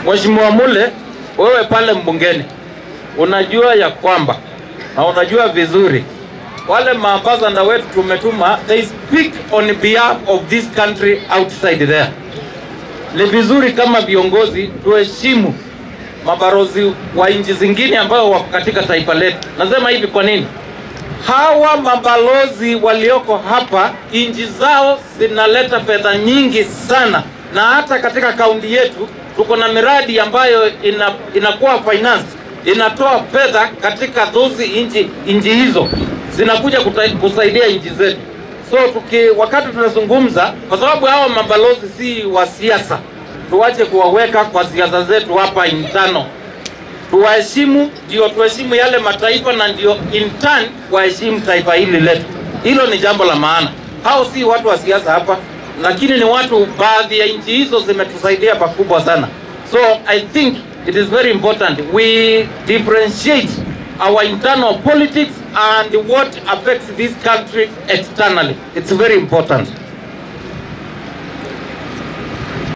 Mheshimiwa Mule, wewe pale mbungeni unajua ya kwamba na unajua vizuri wale maambassador wetu tumetuma, they speak on behalf of this country outside there. Ni vizuri kama viongozi tuheshimu mabarozi wa nchi zingine ambao wako katika taifa letu. Nasema hivi kwa nini? Hawa mabalozi walioko hapa nchi zao zinaleta fedha nyingi sana, na hata katika kaunti yetu tuko na miradi ambayo inakuwa finance, inatoa fedha katika those nchi hizo zinakuja kusaidia nchi zetu. So wakati tunazungumza, kwa sababu hawa mabalozi si wa siasa, tuache kuwaweka kwa siasa zetu hapa intano. Tuwaheshimu, ndio tuheshimu yale mataifa, na ndio in turn waheshimu taifa hili letu. Hilo ni jambo la maana. Hao si watu wa siasa hapa, lakini ni watu, baadhi ya nchi hizo zimetusaidia pakubwa sana. So I think it is very important we differentiate our internal politics and what affects this country externally. It's very important.